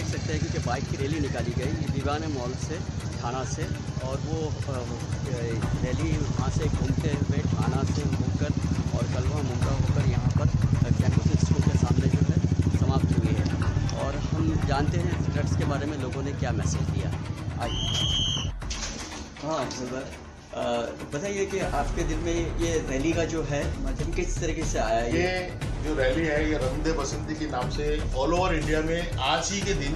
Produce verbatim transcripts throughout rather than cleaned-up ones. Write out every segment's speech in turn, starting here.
सकते हैं कि बाइक की रैली निकाली गई विवाना मॉल से, थाना से, और वो रैली वहाँ से घूमते हुए थाना से होकर और कलवा मुमरा होकर यहाँ पर कैंपस स्कूल के सामने जो है समाप्त हुई है। और हम जानते हैं ड्रग्स के बारे में लोगों ने क्या मैसेज दिया। आइए। हाँ बताइए कि आपके दिल में ये रैली का जो है मतलब किस तरीके से आया है? ये जो रैली है ये रंदे बसंती के नाम से ऑल ओवर इंडिया में आज ही के दिन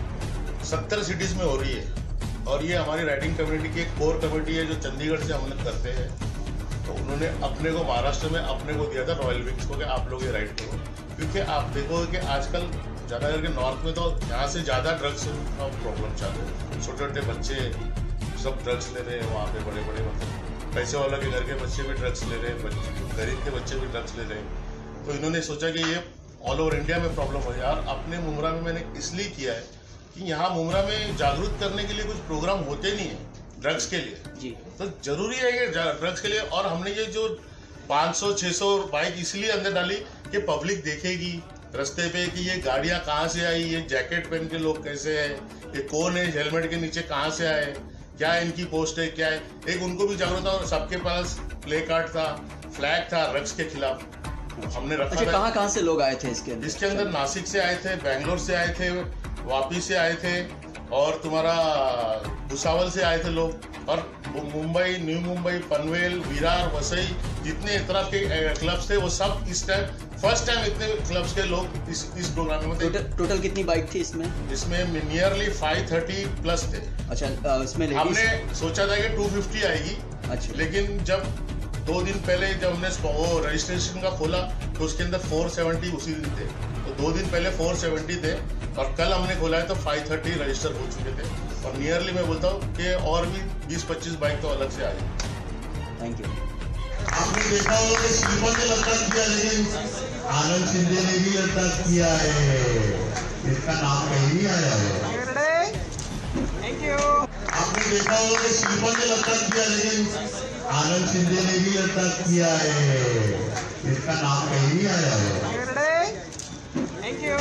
सत्तर सिटीज़ में हो रही है। और ये हमारी राइडिंग कम्युनिटी की एक कोर कमेटी है जो चंडीगढ़ से हम लोग करते हैं। तो उन्होंने अपने को महाराष्ट्र में अपने को दिया था रॉयल विंग्स को कि आप लोग ये राइड करो, क्योंकि आप देखोगे कि आजकल ज़्यादा करके नॉर्थ में तो यहाँ से ज़्यादा ड्रग्स का प्रॉब्लम चालू है। छोटे छोटे बच्चे सब ड्रग्स ले रहे हैं वहाँ पे, बड़े बड़े मतलब पैसे वाला के घर के बच्चे भी ड्रग्स ले रहे हैं, गरीब के बच्चे भी ड्रग्स ले रहे हैं। तो इन्होंने सोचा कि ये ऑल ओवर इंडिया में प्रॉब्लम हो जाए। और अपने मुमरा में मैंने इसलिए किया है कि यहाँ मुमरा में जागरूक करने के लिए कुछ प्रोग्राम होते नहीं है ड्रग्स के लिए जी। तो जरूरी है ये ड्रग्स के लिए। और हमने ये जो पाँच सौ छह सौ बाइक इसलिए अंदर डाली कि पब्लिक देखेगी रास्ते पे कि ये गाड़ियाँ कहाँ से आई, ये जैकेट पहन के लोग कैसे है, ये कौन है, हेलमेट के नीचे कहाँ से आए, क्या इनकी पोस्ट है, क्या है। एक उनको भी जागरूक था। और सबके पास प्ले कार्ड था, फ्लैग था ड्रग्स के खिलाफ हमने रखा अच्छा, था। कहाँ कहाँ से लोग आए थे इसके अंदर? इसके अंदर नासिक से आए थे, बेंगलोर से आए थे, वापी से आए थे, और तुम्हारा भुसावल से आए थे लोग। और मुंबई, न्यू मुंबई, पनवेल, विरार, वसई जितने तरह के क्लब्स थे वो सब इस टाइम फर्स्ट टाइम इतने क्लब्स के लोग इस इस प्रोग्राम में थे। टोटल कितनी बाइक थी इसमें? इसमें नियरली पाँच सौ तीस प्लस थे। अच्छा, इसमें हमने सोचा था कि दो सौ पचास आएगी। अच्छा, लेकिन जब दो दिन पहले जब हमने वो रजिस्ट्रेशन का खोला तो उसके अंदर चार सौ सत्तर उसी दिन थे। तो दो दिन पहले चार सौ सत्तर थे और कल हमने खोला है तो पाँच सौ तीस रजिस्टर हो चुके थे। और नियरली मैं बोलता हूँ कि और भी बीस पच्चीस बाइक तो अलग से आ जाए। Thank you. आपने देखा होगा कि शिल्पा ने लड़का किया, लेकिन आनंद शिंदे ने भी लड़का किया है, इसका नाम कहीं नहीं आया है। Thank you. आपने देखा होगा कि शिल्पा ने लड़का किया, लेकिन आनंद शिंदे ने भी लड़का किया है, इसका नाम कहीं नहीं आया है। Thank you.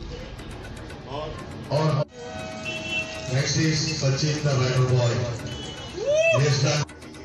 और next is Sachin the batter boy.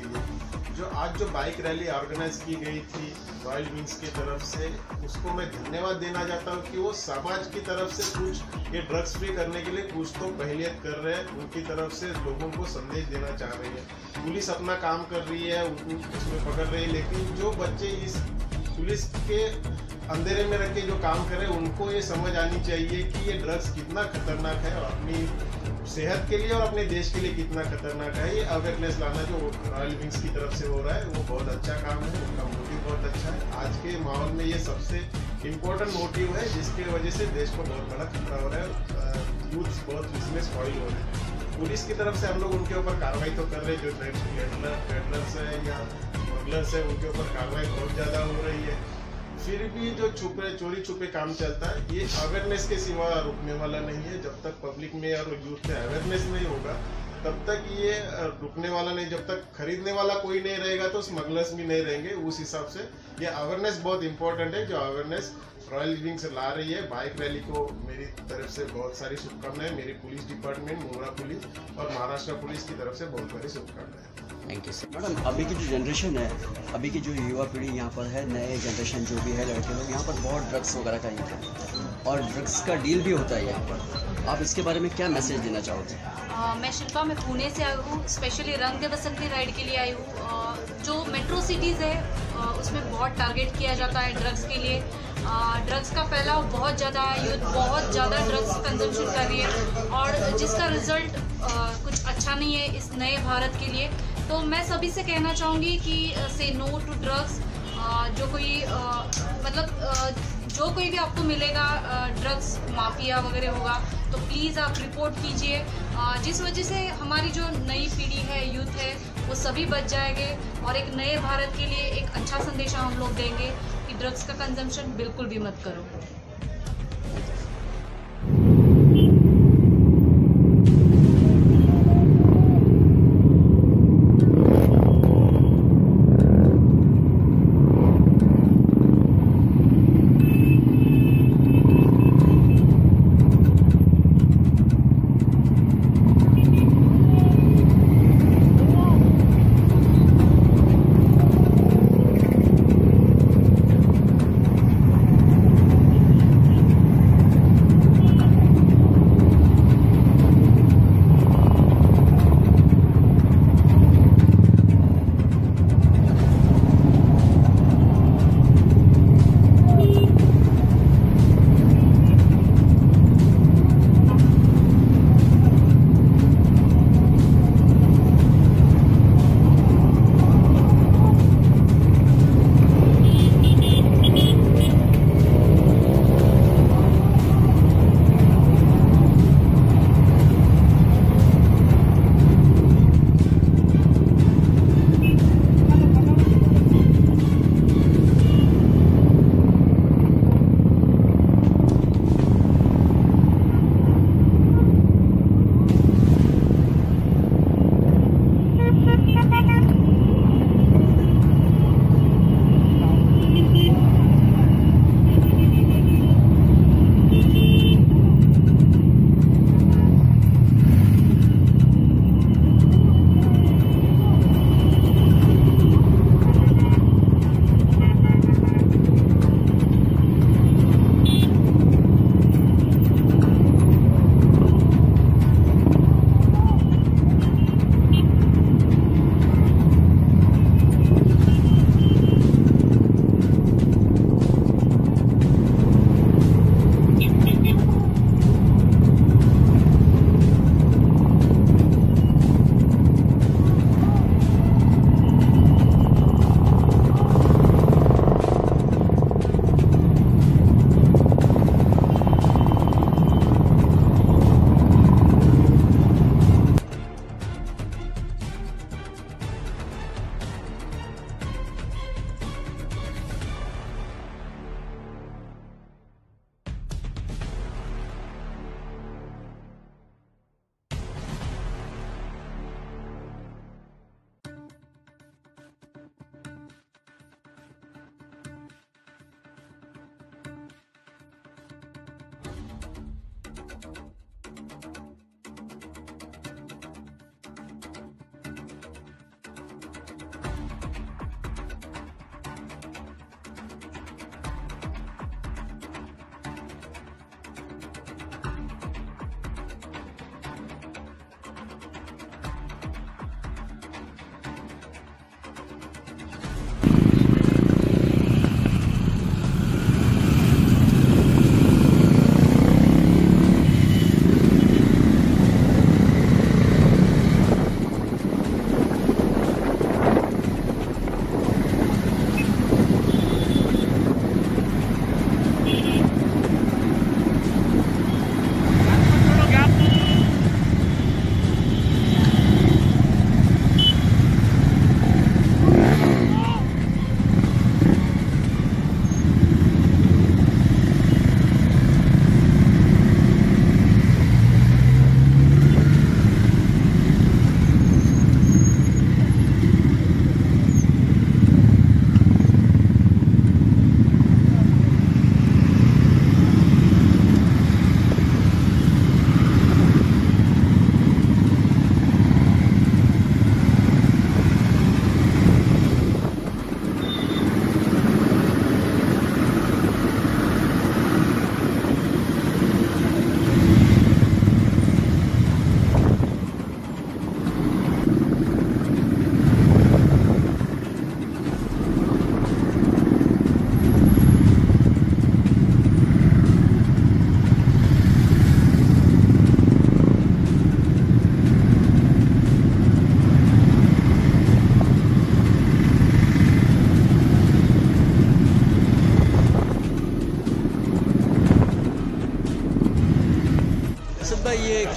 जो आज जो बाइक रैली ऑर्गेनाइज की गई थी रॉयल विंग्स की तरफ से, उसको मैं धन्यवाद देना चाहता हूँ कि वो समाज की तरफ से कुछ ये ड्रग्स फ्री करने के लिए कुछ तो पहलियत कर रहे हैं। उनकी तरफ से लोगों को संदेश देना चाह रही है। पुलिस अपना काम कर रही है, उनको उसमें पकड़ रही है, लेकिन जो बच्चे इस पुलिस के अंधेरे में रख के जो काम कर रहे हैं उनको ये समझ आनी चाहिए कि ये ड्रग्स कितना खतरनाक है और अपनी सेहत के लिए और अपने देश के लिए कितना खतरनाक है। ये अवेयरनेस लाना जो रॉयल विंग्स की तरफ से हो रहा है वो बहुत अच्छा काम है, उनका मोटिव बहुत अच्छा है। आज के माहौल में ये सबसे इम्पोर्टेंट मोटिव है जिसकी वजह से देश को बहुत बड़ा खतरा हो रहा है। यूथ बहुत इसमें स्पॉइल हो रहे हैं। पुलिस की तरफ से हम लोग उनके ऊपर कार्रवाई तो कर रहे हैं, जो पेडलर्स है या स्मगलर्स है उनके ऊपर कार्रवाई बहुत ज़्यादा हो रही है। फिर भी जो छुपे चोरी छुपे काम चलता है ये अवेयरनेस के सिवा रुकने वाला नहीं है। जब तक पब्लिक में और यूथ में अवेयरनेस नहीं होगा तब तक ये रुकने वाला नहीं। जब तक खरीदने वाला कोई नहीं रहेगा तो स्मगलर्स भी नहीं रहेंगे। उस हिसाब से ये अवेयरनेस बहुत इंपॉर्टेंट है, जो अवेयरनेस रॉयल विंग से ला रही है। बाइक रैली को मेरी तरफ से बहुत सारी शुभकामनाएं, मेरी पुलिस डिपार्टमेंट, मुंब्रा पुलिस और महाराष्ट्र पुलिस की तरफ से बहुत सारी शुभकामनाएं। Thank you sir. मैडम, अभी की जो जनरेशन है, अभी की जो युवा पीढ़ी यहाँ पर है, नए जनरेशन जो भी है लड़के लोग, यहाँ पर बहुत ड्रग्स वगैरह का यहाँ पर और ड्रग्स का डील भी होता है यहाँ पर। आप इसके बारे में क्या मैसेज देना चाहोगे? मैं शिल्पा, मैं पुणे से आई हूँ, स्पेशली रंग दे बसंती राइड के लिए आई हूँ। जो मेट्रो सिटीज़ है उसमें बहुत टारगेट किया जाता है ड्रग्स के लिए। ड्रग्स का फैलाव बहुत ज़्यादा है, यूथ बहुत ज़्यादा ड्रग्स कंजम्पशन कर रही है और जिसका रिज़ल्ट कुछ अच्छा नहीं है इस नए भारत के लिए। तो मैं सभी से कहना चाहूँगी कि से नो टू ड्रग्स। जो कोई आ, मतलब आ, जो कोई भी आपको मिलेगा ड्रग्स माफिया वगैरह होगा तो प्लीज़ आप रिपोर्ट कीजिए, जिस वजह से हमारी जो नई पीढ़ी है, यूथ है, वो सभी बच जाएंगे और एक नए भारत के लिए एक अच्छा संदेशा हम लोग देंगे कि ड्रग्स का कंजम्पशन बिल्कुल भी मत करो।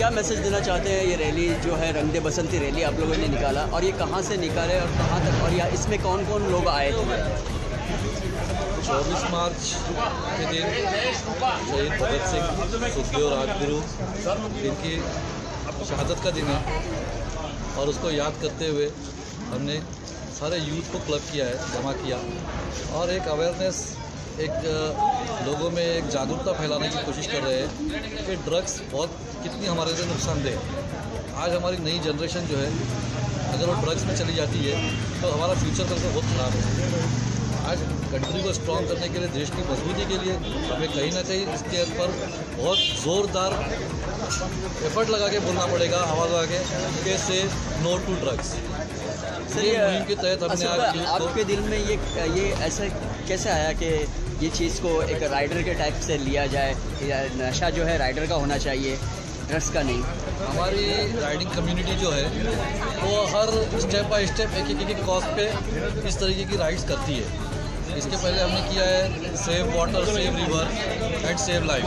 क्या मैसेज देना चाहते हैं? ये रैली जो है रंग दे बसंती रैली आप लोगों ने निकाला, और ये कहाँ से निकाले और कहाँ तक, और या इसमें कौन कौन लोग आए थे? चौबीस मार्च के दिन शहीद भगत सिंह, सुखदेव राजगुरु, इनकी शहादत का दिन है, और उसको याद करते हुए हमने सारे यूथ को क्लब किया है, जमा किया, और एक अवेयरनेस, एक लोगों में एक जागरूकता फैलाने की कोशिश कर रहे हैं कि ड्रग्स बहुत कितनी हमारे लिए नुकसानदेह। आज हमारी नई जनरेशन जो है, अगर वो ड्रग्स में चली जाती है तो हमारा फ्यूचर करके बहुत ख़राब है। आज कंट्री को स्ट्रॉन्ग करने के लिए, देश की मजबूती के लिए हमें कहीं ना कहीं इसके पर बहुत ज़ोरदार एफर्ट लगा के बोलना पड़ेगा, आवाज़ लगा के कि से नो टू ड्रग्स। ये मुहिम के तहत हमने आज आपके दिल में ये ये ऐसा कैसे आया कि ये चीज़ को एक राइडर के टाइप से लिया जाए, या नशा जो है राइडर का होना चाहिए, ड्रग्स का नहीं? हमारी राइडिंग कम्युनिटी जो है वो हर स्टेप बाय स्टेप एक एक एक कॉज पे इस तरीके की राइड्स करती है। इसके पहले हमने किया है save water, save river and save life,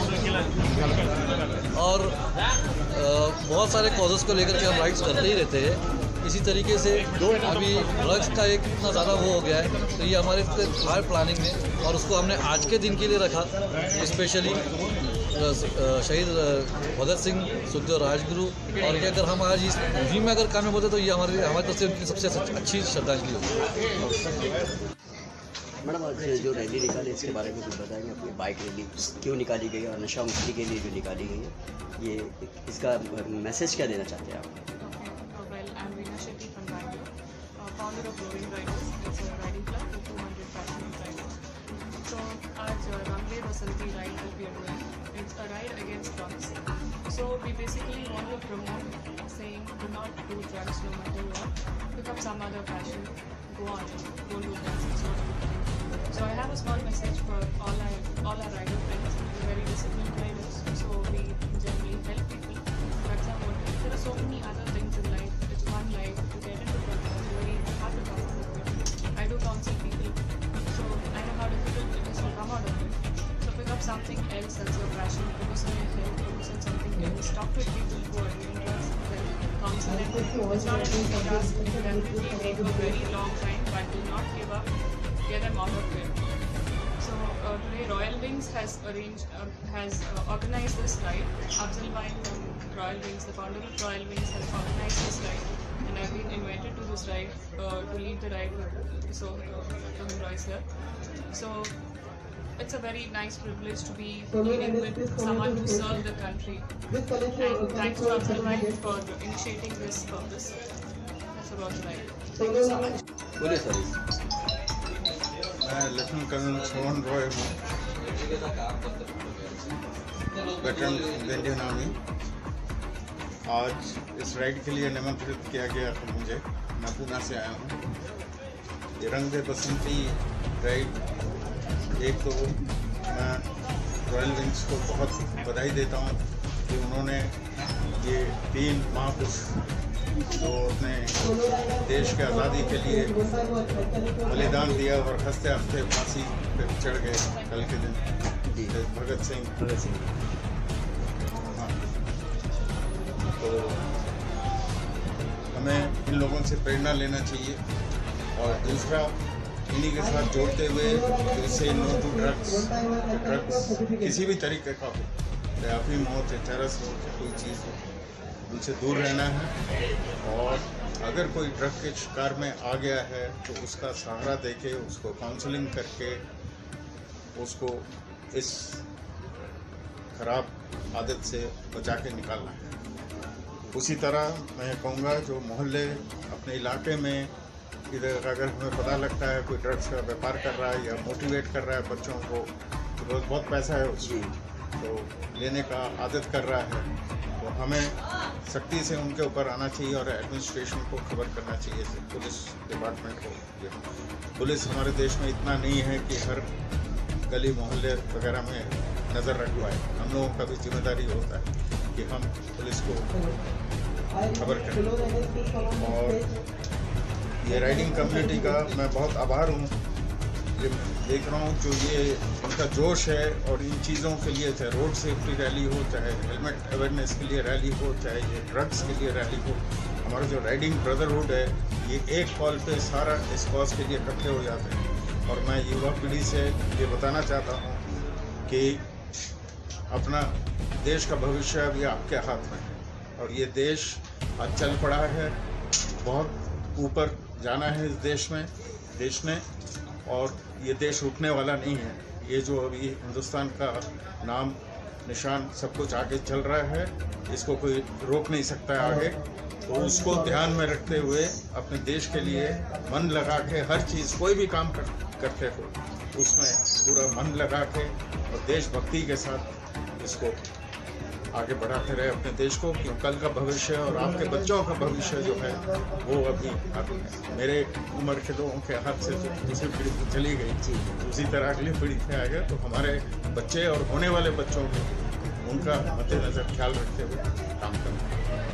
और आ, बहुत सारे कॉजेज़ को लेकर के हम राइड्स करते ही रहते हैं। इसी तरीके से अभी ड्रग्स का एक इतना ज़्यादा वो हो गया है, तो ये हमारे हार्ड प्लानिंग में, और उसको हमने आज के दिन के लिए रखा स्पेशली शहीद भगत सिंह, सुखदेव राजगुरु, और कि अगर हम आज इस मुहिम में अगर कामयाब होते तो ये हमारे हमारी तरफ से उनकी सबसे अच्छी श्रद्धांजलि होगी। मैडम, आज जो रैली निकाली इसके बारे में कुछ बताएंगे? अपनी बाइक रैली क्यों निकाली गई और नशा मुक्ति के लिए जो निकाली गई है, ये इसका मैसेज क्या देना चाहते हैं आप? Well, I'm Veena Shetty from Bangalore, uh, founder of Roving Riders. It's a riding club with two hundred passionate riders. So, आज Rang De Basanti ride that we are doing, it's a ride against drugs. So, we basically want to promote saying do not do drugs no matter what. Pick up some other passion, go on, don't do drugs. It's not a good thing. So, I have a small message for all our all our rider friends. We're very disciplined riders, so we generally help people. That's our motto. There are so many other things in life. It's one life. To get into drugs, it's very hard to come out of it. I do counsel people, so I know how difficult it is to come out of it. So pick up something else that's your passion. Focus on your health. Focus on something else. Talk with people who are doing drugs. Counsel them. It's not an easy task. It will definitely take a very long time, but do not give up. Get them out of it. So uh, today Royal Wings has arranged, uh, has uh, organized this ride. Afzal Bhai from Royal Wings, the founder of Royal Wings, has organized this ride, and I've been invited to this ride uh, to lead the ride with so uh, Sohan Roy sir. So it's a very nice privilege to be leading with someone to serve the country. And thanks to Afzal Bhai for initiating this purpose. That's about the ride. Thank you so much. बोलिए sir. मैं lieutenant colonel Sohan Roy हूँ, veteran Indian army. आज इस ride के लिए निमंत्रित किया गया था मुझे। मैं पूना से आया हूँ। ये रंग दे बसंती राइड, एक तो मैं रॉयल विंग्स को बहुत बधाई देता हूँ कि उन्होंने ये तीन महापुरुष जो अपने देश के आज़ादी के लिए बलिदान दिया और हंसते हंसते फांसी पे चढ़ गए कल के दिन, भगत सिंह भगत सिंह हाँ, तो हमें इन लोगों से प्रेरणा लेना चाहिए। और दूसरा, इन्हीं के साथ जोड़ते हुए जैसे नो टू ड्रग्स, ड्रग्स किसी भी तरीके का हो, चाहे अफीम हो, चाहे चरस हो, चाहे कोई चीज़ हो, उनसे दूर रहना है। और अगर कोई ड्रग के शिकार में आ गया है तो उसका सहारा देके, उसको काउंसलिंग करके उसको इस खराब आदत से बचा के निकालना है। उसी तरह मैं कहूँगा, जो मोहल्ले अपने इलाके में इधर अगर हमें पता लगता है कोई ड्रग्स का व्यापार कर रहा है या मोटिवेट कर रहा है बच्चों को, तो रोज़ बहुत पैसा है उसकी, तो लेने का आदत कर रहा है, तो हमें सख्ती से उनके ऊपर आना चाहिए और एडमिनिस्ट्रेशन को खबर करना चाहिए, पुलिस डिपार्टमेंट को। पुलिस हमारे देश में इतना नहीं है कि हर गली मोहल्ले वगैरह में नज़र रखवाए। हम लोगों का भी जिम्मेदारी होता है कि हम पुलिस को खबर करें। और ये राइडिंग कम्युनिटी का मैं बहुत आभार हूँ ये देख रहा हूँ जो ये इनका जोश है और इन चीज़ों के लिए, चाहे रोड सेफ्टी रैली हो, चाहे हेलमेट अवेयरनेस के लिए रैली हो, चाहे ये ड्रग्स के लिए रैली हो, हमारा जो राइडिंग ब्रदरहुड है ये एक कॉल पे सारा इस कॉज के लिए इकट्ठे हो जाते हैं। और मैं युवा पीढ़ी से ये बताना चाहता हूँ कि अपना देश का भविष्य अभी आपके हाथ में है और ये देश आज चल पड़ा है, बहुत ऊपर जाना है इस देश में देश ने और ये देश रुकने वाला नहीं है। ये जो अभी हिंदुस्तान का नाम निशान सब कुछ आगे चल रहा है, इसको कोई रोक नहीं सकता है आगे। तो उसको ध्यान में रखते हुए अपने देश के लिए मन लगा के हर चीज़, कोई भी काम कर, करते हो उसमें पूरा मन लगा के और देशभक्ति के साथ इसको आगे बढ़ाते रहे अपने देश को, क्यों कल का भविष्य और आपके बच्चों का भविष्य जो है वो अभी आगे है। मेरे उम्र के लोगों के हाथ से तो दूसरी पीढ़ी तो चली गई, उसी तरह अगली पीढ़ी पे आएगा। तो हमारे बच्चे और होने वाले बच्चों को उनका मद्देनजर ख्याल रखते हुए काम करना।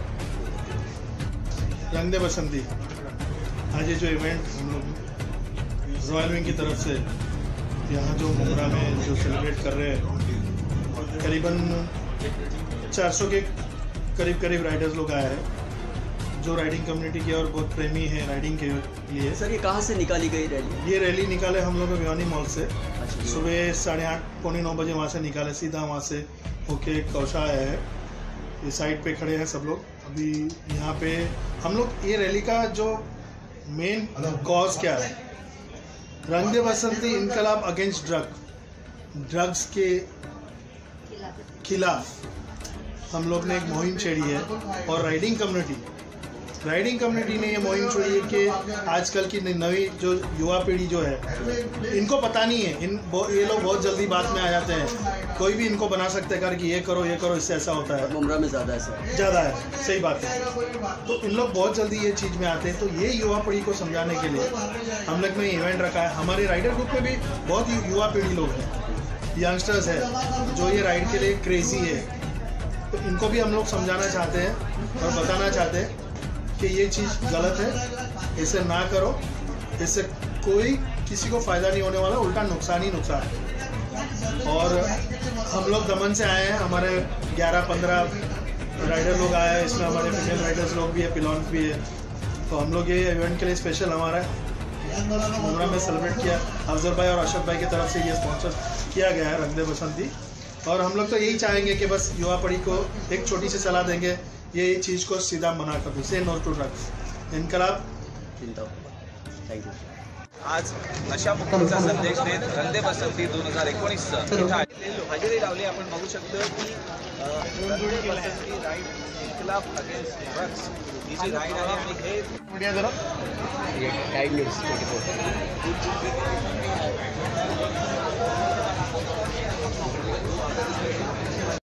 रंग दे बसंती, आज ये जो इवेंट हम लोग रॉयल विंग की तरफ से यहाँ जो मुंब्रा में जो सेलिब्रेट कर रहे हैं, करीबन चार सौ के करीब करीब राइडर्स लोग आए हैं जो राइडिंग कम्युनिटी के और बहुत प्रेमी हैं राइडिंग के लिए। सर ये कहाँ से निकाली गई रैली? ये रैली निकाले हम लोग भिवानी मॉल से, सुबह साढ़े आठ पौने नौ बजे वहाँ से निकाले, सीधा वहाँ से होके कौशा आया है। ये साइड पे खड़े हैं सब लोग अभी यहाँ पे। हम लोग ये रैली का जो मेन कॉज क्या है, रंग दे बसंती इनकलाब अगेंस्ट ड्रग, ड्रग्स के खिलाफ हम लोग ने एक मुहिम छेड़ी है। और राइडिंग कम्युनिटी राइडिंग कम्युनिटी ने ये मुहिम छेड़ी है कि आजकल की नई जो युवा पीढ़ी जो है, इनको पता नहीं है, इन ये लोग बहुत जल्दी बात में आ जाते हैं, कोई भी इनको बना सकते हैं कर कि ये करो ये करो इससे ऐसा होता है। मुंब्रा में ज़्यादा है ज़्यादा है, सही बात है। तो इन लोग बहुत जल्दी ये चीज़ में आते हैं। तो ये युवा पीढ़ी को समझाने के लिए हम लोग ने इवेंट रखा है। हमारे राइडर ग्रुप में भी बहुत युवा पीढ़ी लोग हैं, यंगस्टर्स है जो ये राइड के लिए क्रेजी है। तो इनको भी हम लोग समझाना चाहते हैं और बताना चाहते हैं कि ये चीज़ गलत है, इसे ना करो, इससे कोई किसी को फ़ायदा नहीं होने वाला, उल्टा नुकसान ही नुकसान है। और हम लोग दमन से आए हैं, हमारे ग्यारह पंद्रह राइडर लोग आए हैं, इसमें हमारे फीमेल राइडर्स लोग भी है, पिलॉन्स भी है। तो हम लोग ये इवेंट के लिए स्पेशल हमारा मुंब्रा में सेलिब्रेट किया। अफजल भाई और अशोक भाई की तरफ से ये स्पॉन्सर किया गया है रंग दे बसंती। और हम लोग तो यही चाहेंगे कि बस युवा पीढ़ी को एक छोटी सी सलाह देंगे, ये चीज़ को सीधा मना कर दो, से नो टू ड्रग्स, इनकलाब जिंदाबाद। थँक्यू। आज नशामुक्तीचा संदेश देत रंग दे बसंती दोन हजार एकोणीसचं इथं हजेरी लावली। आपण बघू शकतो की Rang De Basanti ride Inquilab against drugs ही जी राईड आहे आणि हे मीडिया जरा टाइम न्यूज ट्वेंटी फोर